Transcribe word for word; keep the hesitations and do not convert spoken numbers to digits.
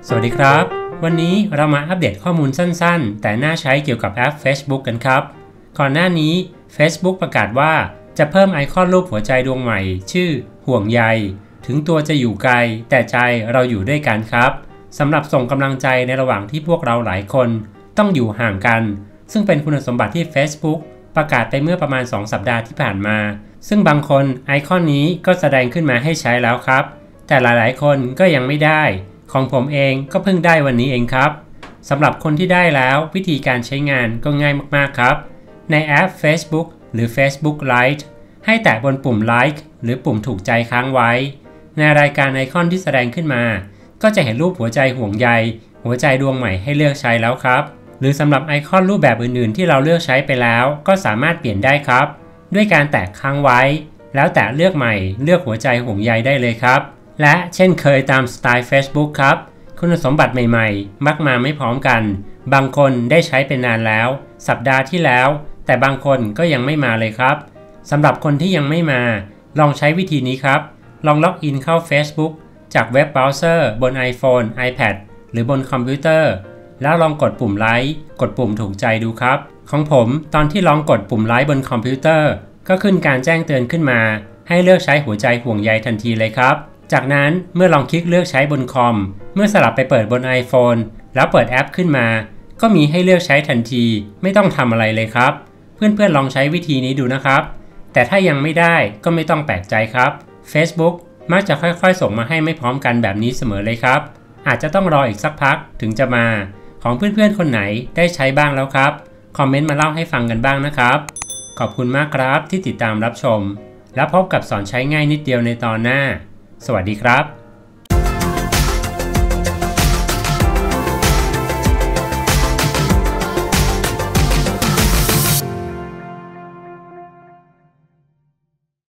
สวัสดีครับวันนี้เรามาอัปเดตข้อมูลสั้นๆแต่น่าใช้เกี่ยวกับแอป Facebook กันครับก่อนหน้านี้ Facebook ประกาศว่าจะเพิ่มไอคอนรูปหัวใจดวงใหม่ชื่อห่วงใยถึงตัวจะอยู่ไกลแต่ใจเราอยู่ด้วยกันครับสำหรับส่งกำลังใจในระหว่างที่พวกเราหลายคนต้องอยู่ห่างกันซึ่งเป็นคุณสมบัติที่ Facebook ประกาศไปเมื่อประมาณสองสัปดาห์ที่ผ่านมาซึ่งบางคนไอคอนนี้ก็แสดงขึ้นมาให้ใช้แล้วครับแต่หลายๆคนก็ยังไม่ได้ของผมเองก็เพิ่งได้วันนี้เองครับสำหรับคนที่ได้แล้ววิธีการใช้งานก็ง่ายมากๆครับในแอป Facebook หรือ Facebook Lite ให้แตะบนปุ่ม Like หรือปุ่มถูกใจค้างไว้ในรายการไอคอนที่แสดงขึ้นมาก็จะเห็นรูปหัวใจห่วงใยหัวใจดวงใหม่ให้เลือกใช้แล้วครับหรือสำหรับไอคอนรูปแบบอื่นๆที่เราเลือกใช้ไปแล้วก็สามารถเปลี่ยนได้ครับด้วยการแตะค้างไว้แล้วแตะเลือกใหม่เลือกหัวใจห่วงใยได้เลยครับและเช่นเคยตามสไตล์ Facebook ครับคุณสมบัติใหม่ๆมักมาไม่พร้อมกันบางคนได้ใช้เป็นนานแล้วสัปดาห์ที่แล้วแต่บางคนก็ยังไม่มาเลยครับสำหรับคนที่ยังไม่มาลองใช้วิธีนี้ครับลองล็อกอินเข้า Facebook จากเว็บเบราว์เซอร์บน iPhone iPad หรือบนคอมพิวเตอร์แล้วลองกดปุ่มไลค์กดปุ่มถูกใจดูครับของผมตอนที่ลองกดปุ่มไลค์บนคอมพิวเตอร์ก็ขึ้นการแจ้งเตือนขึ้นมาให้เลือกใช้หัวใจห่วงใยทันทีเลยครับจากนั้นเมื่อลองคลิกเลือกใช้บนคอมเมื่อสลับไปเปิดบน iPhone แล้วเปิดแอปขึ้นมาก็มีให้เลือกใช้ทันทีไม่ต้องทำอะไรเลยครับเพื่อนๆลองใช้วิธีนี้ดูนะครับแต่ถ้ายังไม่ได้ก็ไม่ต้องแปลกใจครับ Facebook มักจะค่อยๆส่งมาให้ไม่พร้อมกันแบบนี้เสมอเลยครับอาจจะต้องรออีกสักพักถึงจะมาของเพื่อนๆคนไหนได้ใช้บ้างแล้วครับคอมเมนต์มาเล่าให้ฟังกันบ้างนะครับขอบคุณมากครับที่ติดตามรับชมแล้วพบกับสอนใช้ง่ายนิดเดียวในตอนหน้าสวัสดีครับ